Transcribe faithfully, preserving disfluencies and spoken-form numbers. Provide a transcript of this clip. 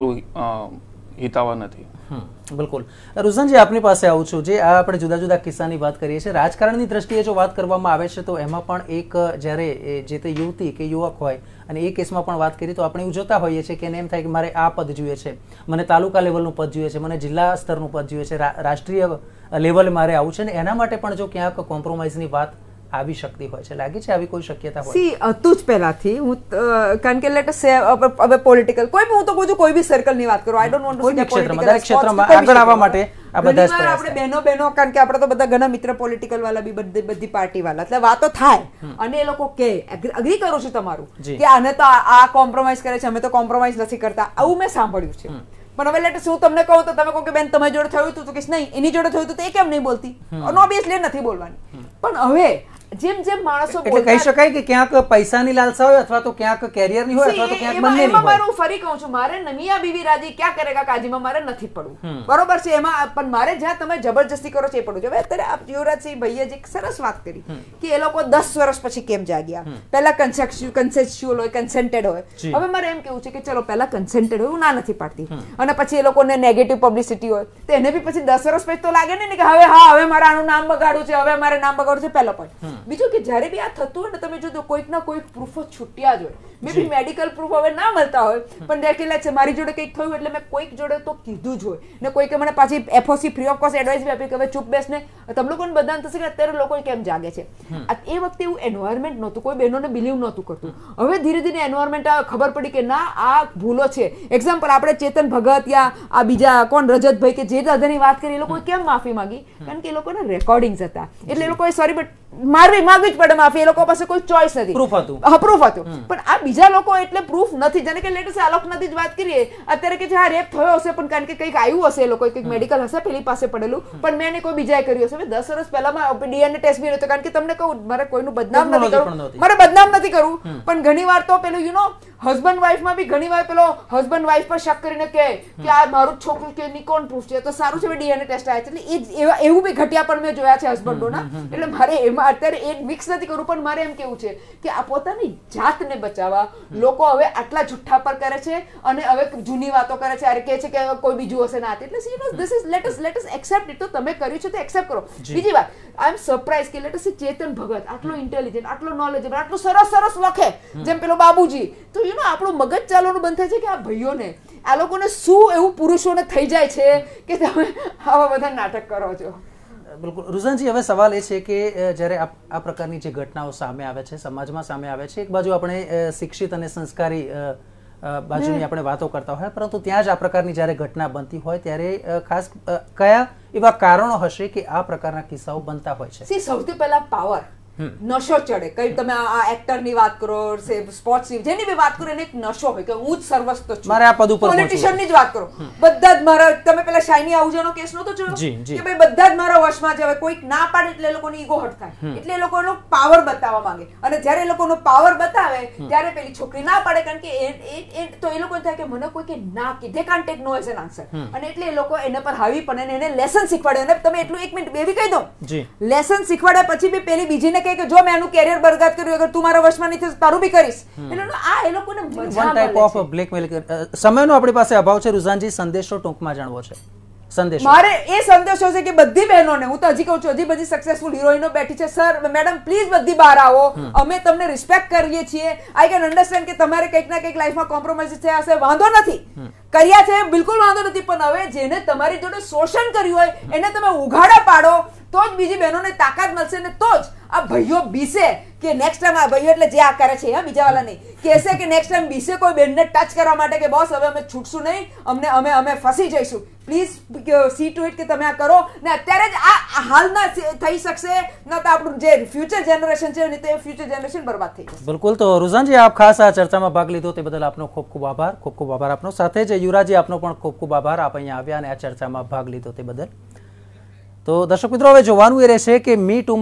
હિતાવહ નથી. બિલકુલ. રુઝાનજી, આપની પાસે આવું છું. જે આ આપણે જુદા જુદા કિસ્સાની વાત કરીએ છીએ, રાજકારણની દ્રષ્ટિએ જો વાત કરવામાં આવે છે તો એમાં પણ એક જ્યારે જે તે યુવતી કે યુવક હોય અને એ કેસમાં પણ વાત કરીએ તો આપણે એવું જોતા હોઈએ છીએ કે એને એમ થાય કે મારે આ પદ જોઈએ છે, મને તાલુકા લેવલનું પદ જોઈએ છે, મને જિલ્લા સ્તરનું પદ જોઈએ છે, રાષ્ટ્રીય લેવલે મારે આવું છે, ને એના માટે પણ જો ક્યાંક કોમ્પ્રોમાઇઝની વાત આવી શકતી હોય છે, લાગે છે આવી કોઈ શક્યતા હોય? સી હતું જ પહેલાથી. હું કારણ કે લેટ અસ સે હવે પોલિટિકલ કોઈ હું તો કહું છું કોઈ બી સર્કલની વાત કરો, I don't want to say political દરેક ક્ષેત્રમાં આગળ આવવા માટે આ બધા જ પ્રયાસ આપણે બહેનો બહેનો કારણ કે આપણે તો બધા ઘણા મિત્ર પોલિટિકલ વાળા બી બધી બધી પાર્ટી વાળા એટલે વાતો થાય અને એ લોકો કે અગ્રી કરું છું તમારું કે આને તો આ કોમ્પ્રોમાઇઝ કરે છે, અમે તો કોમ્પ્રોમાઇઝ નથી કરતા, આવું મેં સાંભળ્યું છે. પણ હવે લેટ હું તમને કહું તો તમે કહો કે બેન તમારી જોડે થયું હતું તો કે નહીં એની જોડે થયું હતું તો એ કેમ નહીં બોલતી? ઓબ્વિયસલી નથી બોલવાની. પણ હવે જેમ જેમ માણસો એટલે કહી શકાય કે ક્યાંક પૈસાની લાલસા હોય અથવા તો ક્યાંક કેરિયરની હોય અથવા તો ક્યાંક બંનેની હોય. એમાં હું ફરી કહું છું, મારે નમિયા બીવી રાજી ક્યાં કરેગા કાજીમાં મારે નથી પડવું, બરોબર છે. એમાં પણ મારે જ્યાં તમે જબરજસ્તી કરો છો એ પડવું છે. હવે અત્યારે આપ યુવરાજસિંહ ભૈયા જે સરસ વાત કરી કે એ લોકો દસ વર્ષ પછી કેમ જાગ્યા. પહેલા કન્સેન્સ્યુઅલ હોય, કન્સેન્ટેડ હોય. હવે મારે એમ કેવું છે કે ચલો પહેલા કન્સેન્ટેડ હોય, હું ના નથી પાડતી, અને પછી એ લોકોને નેગેટિવ પબ્લિસિટી હોય તો એને બી પછી દસ વર્ષ પછી તો લાગે ને કે હવે હા હવે મારે આનું નામ બગાડવું છે, હવે મારે નામ બગાડવું છે, પહેલો પોઈન્ટ. બીજું કે જ્યારે બી આ થતું હોય ને તમે જો કોઈક ના કોઈક પ્રૂફો છૂટ્યા જ હોય, મે બી મેડિકલ પ્રૂફ હવે ના મળતા હોય પણ દેખેલા છે મારી જોડે કંઈક થયું એટલે મેં કોઈક જોડે તો કીધું જ હોય, ને કોઈકે મને પાછી FOC free of cost advice બી આપી કે હવે ચૂપ બેસ ને તમે લોકોને બધાને થશે કે અત્યારે લોકો કેમ જાગે છે. એ વખતે એવું એન્વાયરમેન્ટ નહોતું, કોઈ બહેનોને બિલીવ નહોતું કરતું. હવે ધીરે ધીરે એન્વાયરમેન્ટ ખબર પડી કે ના આ ભૂલો છે. એક્ઝામ્પલ આપણે ચેતન ભગત યા આ બીજા કોણ રજતભાઈ કે જે દાદાની વાત કરી એ લોકોએ કેમ માફી માંગી? કારણ કે એ લોકોના રેકોર્ડિંગ્સ હતા એટલે એ લોકોએ સોરી બટ મારવી માંગવી જ પડે માફી, એ લોકો પાસે કોઈ ચોઇસ નથી, પ્રૂફ હતું. હા પ્રૂફ હતું. પણ આ બીજા લોકો એટલે પ્રૂફ નથી. જેને કે લેટેસ્ટ આલોકનાથી જ વાત કરીએ અત્યારે કે હા રેપ થયો હશે પણ કારણ કે કંઈક આવ્યું હશે, એ લોકો કંઈક મેડિકલ હશે પેલી પાસે પડેલું પણ મેં કોઈ બીજાએ કર્યું હશે. દસ વર્ષ પહેલામાં ડીએનએ ટેસ્ટ બી નહોતો. કારણ કે તમને કહું મારે કોઈનું બદનામ નથી કરવું, મારે બદનામ નથી કરવું પણ ઘણી વાર તો પેલું યુ નો હસબન્ડ વાઇફમાં બી ઘણી વાર પેલો હસબન્ડ વાઇફ પર શક કરીને કહે કે આ મારું છોકરું કે ની કોણ પ્રૂફ છે તો સારું છે ડીએનએ ટેસ્ટ આવે છે. એટલે એ એવું બી ઘટિયા પણ મેં જોયા છે હસબન્ડોના. એટલે મારે એમાં અત્યારે એ મિક્સ નથી કરવું પણ મારે એમ કેવું છે કે આ પોતાની જાતને બચાવવા લોકો હવે આટલા જુઠ્ઠા પર કરે છે અને હવે જૂની વાતો કરે છે, અરે કહે છે કે કોઈ બીજું હશે ના. એટલે see no this is let us let us accept it. તો તમે કર્યું છે તો એક્સેપ્ટ કરો. બીજી વાત આઈ એમ સરપ્રાઇઝ કે લેટ અસ ચેતન ભગત આટલો ઇન્ટેલિજન્ટ, આટલો નોલેજેબલ, આટલું સરસ સરસ લખે જેમ પેલો બાબુજી, તો યુ નો આપણું મગજ ચાલવાનું બંધ થાય છે કે આ ભાઈઓને આ લોકોને શું એવું પુરુષોને થઈ જાય છે કે તમે આવા બધા નાટક કરો છો. બિલકુલ. રુઝાનજી, હવે સવાલ એ છે કે જ્યારે આ પ્રકારની જે ઘટનાઓ સામે આવે છે, સમાજમાં સામે આવે છે, એક બાજુ આપણે શિક્ષિત અને સંસ્કારી બાજુની આપણે વાતો કરતા હોય પરંતુ ત્યાં જ આ પ્રકારની જ્યારે ઘટના બનતી હોય ત્યારે ખાસ કયા એવા કારણો હશે કે આ પ્રકારના કિસ્સાઓ બનતા હોય છે? સી સૌથી પહેલા પાવર, નશો ચડે. કઈ તમે આ એક્ટર ની વાત કરો, સ્પોર્ટ્સ ની જેની બી વાત કરો એને એક નશો હોય કે હું જ સર્વસ્વ છું, મારે આ પદ ઉપર પોલિટિશિયન ની જ વાત કરો બધા જ મારા, તમે પેલા શાઇની આહુજાનો કેસ નહોતો જોયો કે ભાઈ બધા જ મારા વશમાં છે, હવે કોઈક ના પાડે એટલે એ લોકોની ઈગો હટ થાય એટલે એ લોકોનો પાવર બતાવવા માંગે અને જ્યારે એ લોકોનો પાવર બતાવે ત્યારે પેલી છોકરી ના પાડે કારણ કે એ તો એ લોકો થાય કે મને કોઈ કે ના કે they can't take no as an answer અને એટલે એ લોકો એના પર હાવી પણ એને લેસન શીખવાડે. અને તમે એટલું એક મિનિટ બેબી કહી દો લેસન શીખવાડ્યા પછી બી પેલી બીજીને કે જો મેં આનું કેરિયર બરબાદ કર્યું અગર તું મારા વશમાં નહીં થશે તારું બી કરીશ. એટલે આ એ લોકોને મજા વન ટાઈપ ઓફ બ્લેકમેલ. સમયનો આપણી પાસે અભાવ છે. રુઝાનજી, સંદેશો ટૂંકમાં જાણવો છે. સંદેશો મારે એ સંદેશો છે કે બધી બહેનોને હું તો હજી કહું છું, હજી બધી સક્સેસફુલ હિરોઈનો બેઠી છે, સર મેડમ પ્લીઝ બધી બહાર આવો, અમે તમને રિસ્પેક્ટ કરીએ છીએ. આઈ કેન અન્ડરસ્ટેન્ડ કે તમારે કંઈક ના કંઈક લાઈફમાં કોમ્પ્રોમાઇઝ થયા હશે, વાંધો નથી, કર્યા છે બિલકુલ વાંધો નથી, પણ હવે જેને તમારી જોડે શોષણ કર્યું હોય એને તમે ઉઘાડા પાડો તો જ બીજી બહેનોને તાકાત મળશે ને તો જ આ ભાઈઓ બીસે કે નેક્સ્ટ ટાઈમ આ ભાઈઓ એટલે જે આ કરે છે બીજા વાળા નહીં કહેશે કે નેક્સ્ટ ટાઈમ બીસે કોઈ બેનને ટચ કરવા માટે કે બોસ હવે અમે છૂટશું નહીં, અમને અમે અમે ફસી જઈશું. પ્લીઝ સી ટુ ઇટ કે તમે આ કરો ને અત્યારે જ આ હાલના થઈ શકશે ન તો આપણું જે ફ્યુચર જનરેશન છે ને તે ફ્યુચર જનરેશન બરબાદ થઈ જશે. બિલકુલ. તો રુઝાનજી, આપ ખાસ આ ચર્ચામાં ભાગ લીધો તે બદલ આપનો ખૂબ ખૂબ આભાર. ખૂબ ખૂબ આભાર આપનો. સાથે જ યુવરાજી આપનો પણ ખૂબ ખૂબ આભાર, આપ અહીંયા આવ્યા અને આ ચર્ચામાં ભાગ લીધો તે બદલ. તો દર્શક મિત્રો, હવે જોવાનું એ રહેશે કે મી ટુ